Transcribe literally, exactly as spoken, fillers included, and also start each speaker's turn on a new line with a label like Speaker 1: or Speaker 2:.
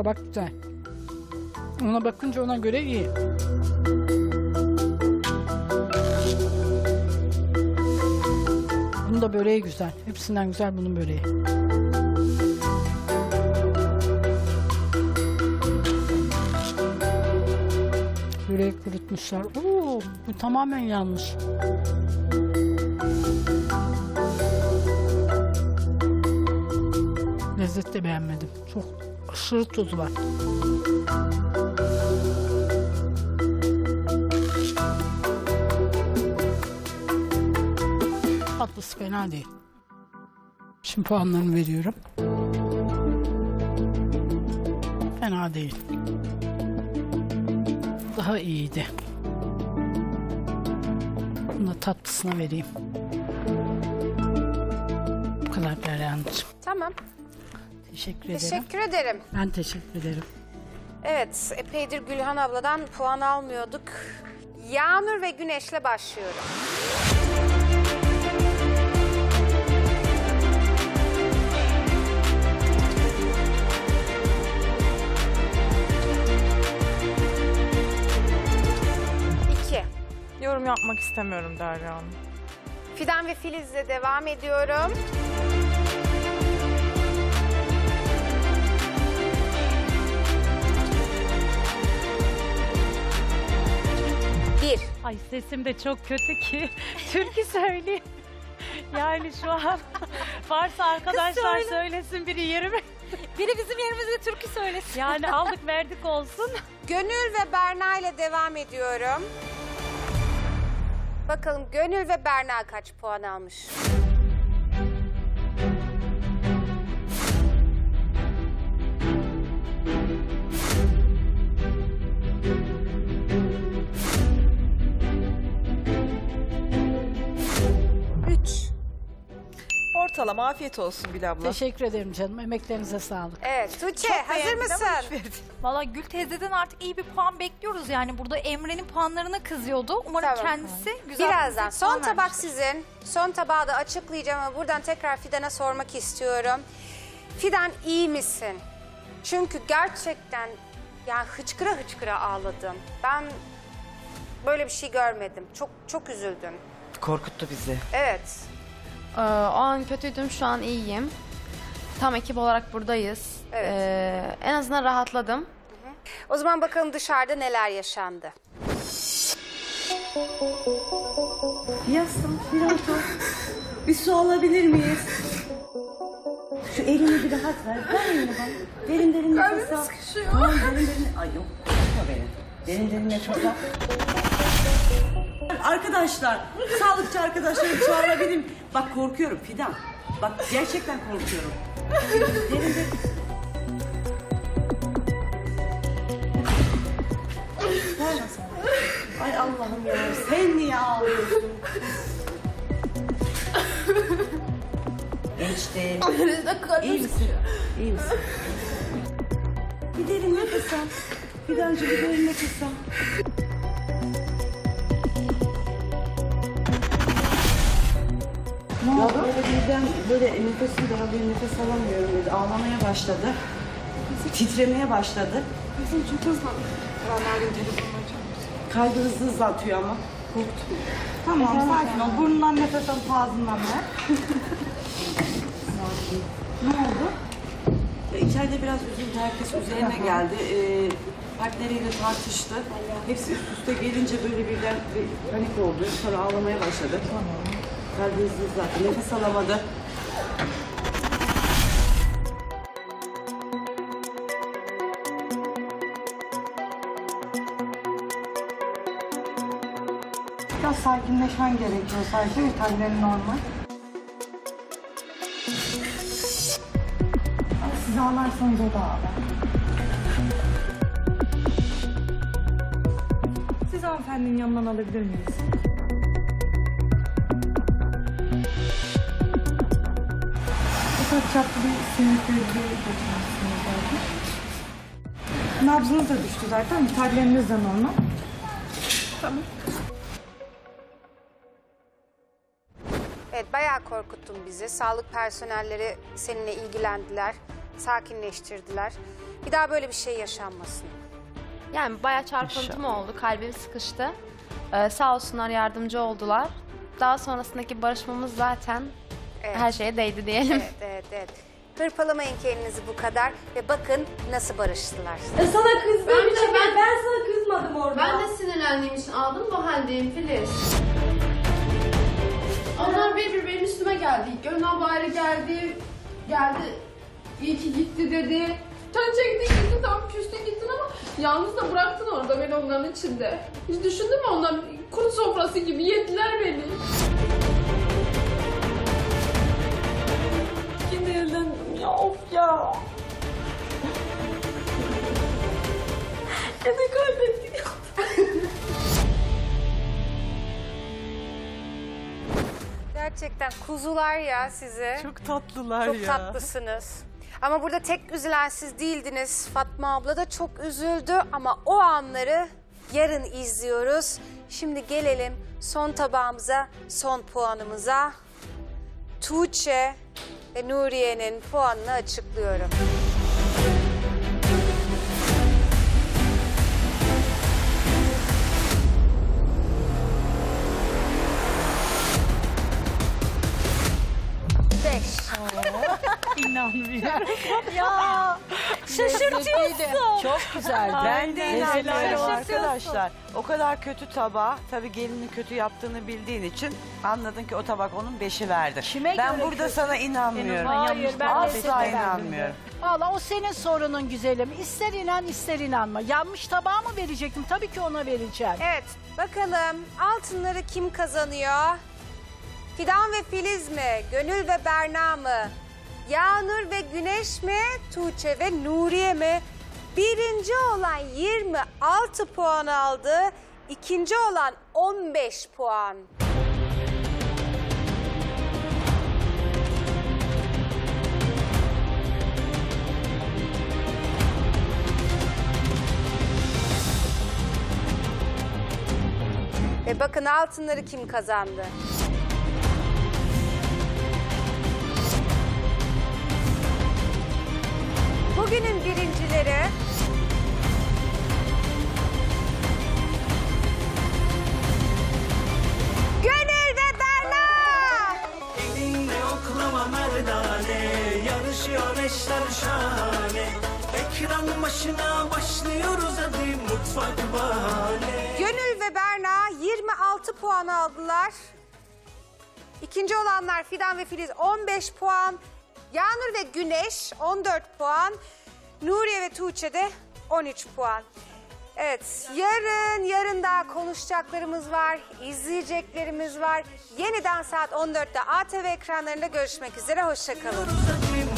Speaker 1: Kabak güzel. Ona bakınca ona göre iyi. Bunun da böreği güzel. Hepsinden güzel bunun böreği. Böreği kurutmuşlar. Oo, bu tamamen yanmış. Lezzet de beğenmedim. Çok aşırı tuz var. Tatlısı fena değil. Şimdi puanlarını veriyorum. Fena değil. Daha iyiydi. Bunu da tatlısına vereyim. Bu kadar Derya'cığım.
Speaker 2: Tamam.
Speaker 1: Teşekkür ederim.
Speaker 2: Teşekkür ederim.
Speaker 1: Ben teşekkür ederim.
Speaker 2: Evet, epeydir Gülhan abladan puan almıyorduk. Yağmur ve Güneş'le başlıyorum. İki.
Speaker 3: Yorum yapmak istemiyorum Derya Hanım.
Speaker 2: Fidan ve Filiz'le devam ediyorum. Bir.
Speaker 4: Ay sesim de çok kötü ki türkü söyleyeyim. Yani şu an varsa arkadaşlar
Speaker 5: söyle.
Speaker 4: söylesin biri yerime.
Speaker 5: Biri bizim yerimizde türkü söylesin.
Speaker 4: Yani aldık verdik olsun.
Speaker 2: Gönül ve Berna ile devam ediyorum. Bakalım Gönül ve Berna kaç puan almış? Üç.
Speaker 3: Ortalama afiyet olsun Gül abla.
Speaker 1: Teşekkür ederim canım. Emeklerinize sağlık.
Speaker 2: Evet Tuğçe
Speaker 3: Çok
Speaker 2: hazır
Speaker 3: beğendim
Speaker 2: mısın?
Speaker 3: ama üç verdim.
Speaker 5: Valla Gül teyzeden artık iyi bir puan bekliyoruz yani. Burada Emre'nin puanlarına kızıyordu. Umarım
Speaker 2: Tamam.
Speaker 5: kendisi güzel
Speaker 2: Birazdan.
Speaker 5: bir puan
Speaker 2: Son tabak
Speaker 5: vermiştir.
Speaker 2: sizin. Son tabağı da açıklayacağım ama buradan tekrar Fidan'a sormak istiyorum. Fidan iyi misin? Çünkü gerçekten yani hıçkıra hıçkıra ağladın. Ben böyle bir şey görmedim. Çok çok üzüldüm.
Speaker 6: Korkuttu bizi.
Speaker 2: Evet.
Speaker 7: Ee, o an kötüydüm, şu an iyiyim. Tam ekip olarak buradayız.
Speaker 2: Evet.
Speaker 7: Ee, en azından rahatladım.
Speaker 2: O zaman bakalım dışarıda neler yaşandı.
Speaker 8: Yasım, biraz bir su alabilir miyiz? Şu elini bir rahat ver. Ver elini bana. Derin derin nefes al. Tamam, derin derin. Ay yok. Tutma beni. Derin derin nefes al. Arkadaşlar, sağlıkçı arkadaşlarım çağırabilir miyim? Bak korkuyorum Fidan. Bak gerçekten korkuyorum. Derin derin. Ver. Ay Allah'ım ya. Sen niye ağlıyorsun? Geçti. İyi misin? İyi misin? Bir derin nefes al. Fidancığım bir derin nefes al. Ne oldu? Ya böyle birden böyle nefesim daralıyor, nefes alamıyorum dedi. Ağlamaya başladı. Titremeye başladı. Bizim çok hızlı. Kalbi hızlı hızlı atıyor ama. Korktum. Tamam, sakin ol. Burnundan nefes alıp ağzından ver. Sakin. Ne oldu? Ya içeride biraz üzüldü. Herkes üzerine geldi. Ee, partneriyle tartıştı. Hepsi üst üste gelince böyle birden bir panik oldu. Sonra ağlamaya başladı. Tamam. Kalbi hızlı hızlı attı. Nefes alamadı. Biraz sakinleşmen gerekiyor sadece. Vitallerin normal. Siz ağlarsanız o da ağlar. Siz hanımefendinin yanından alabilir miyiz? Ufak çaplı bir sinir krizi geçiriyorsunuz zaten. Nabzınız da düştü zaten. Vitalleriniz de normal. Tamam.
Speaker 2: Evet bayağı korkuttun bizi. Sağlık personelleri seninle ilgilendiler. sakinleştirdiler. Bir daha böyle bir şey yaşanmasın.
Speaker 7: Yani bayağı çarpıntım oldu. Kalbim sıkıştı. Ee, sağ olsunlar yardımcı oldular. Daha sonrasındaki barışmamız zaten
Speaker 2: Evet.
Speaker 7: her şeye değdi diyelim.
Speaker 2: Evet, evet, evet. Hırpalamayın kendinizi bu kadar ve bakın nasıl barıştılar.
Speaker 6: E sana kızdığım
Speaker 7: Ben de-
Speaker 6: için
Speaker 7: ben-
Speaker 6: ben sana kızmadım orada.
Speaker 7: Ben de sinirlendiğim için aldım bu haldeyim Filiz. Onlar bir bir benim üstüme geldi. Gönül abla ayrı geldi. Geldi. İyi ki gitti dedi.
Speaker 9: Sen çektin gittin, tam küstün gittin ama yalnız da bıraktın orada beni onların içinde. Hiç düşündün mü onlar kuru sofrası gibi yediler beni.
Speaker 6: Yine eğlendim ya, of ya. Yine kaybettik ya.
Speaker 2: Gerçekten kuzular ya size.
Speaker 3: Çok tatlılar
Speaker 2: Çok
Speaker 3: ya.
Speaker 2: tatlısınız. Ama burada tek üzülen siz değildiniz. Fatma abla da çok üzüldü ama o anları yarın izliyoruz. Şimdi gelelim son tabağımıza, son puanımıza. Tuğçe ve Nuriye'nin puanını açıklıyorum. Beş.
Speaker 4: İnanmıyorum.
Speaker 5: Ya şaşırtıyorsun.
Speaker 1: Çok güzeldi.
Speaker 3: Ben de
Speaker 4: Helal
Speaker 3: inanmıyorum
Speaker 4: olsun.
Speaker 3: arkadaşlar. O kadar kötü tabağı, tabii gelinin kötü yaptığını bildiğin için anladın ki o tabak onun beşi verdi.
Speaker 1: Kime
Speaker 3: ben
Speaker 1: göre
Speaker 3: burada
Speaker 1: kötü?
Speaker 3: sana inanmıyorum.
Speaker 1: Hayır, ben de
Speaker 3: Asla
Speaker 1: size verdim.
Speaker 3: inanmıyorum.
Speaker 1: Valla o senin sorunun güzelim. İster inan ister inanma. Yanmış tabağı mı verecektim? Tabii ki ona vereceğim.
Speaker 2: Evet, bakalım altınları kim kazanıyor? Fidan ve Filiz mi? Gönül ve Berna mı? Yağnur ve Güneş mi? Tuğçe ve Nuriye mi? Birinci olan yirmi altı puan aldı. İkinci olan on beş puan. Ve bakın altınları kim kazandı? Bugünün birincileri Gönül ve Berna.
Speaker 10: Elinde oklama merdane, yarışıyor eşler şahane. Ekran başına başlıyoruz hadi mutfak bahane.
Speaker 2: Gönül ve Berna yirmi altı puan aldılar. İkinci olanlar Fidan ve Filiz on beş puan. Yağnur ve Güneş on dört puan. Nuriye ve Tuğçe de on üç puan. Evet, yarın, yarın daha konuşacaklarımız var, izleyeceklerimiz var. Yeniden saat on dörtte A T V ekranlarında görüşmek üzere, hoşça kalın.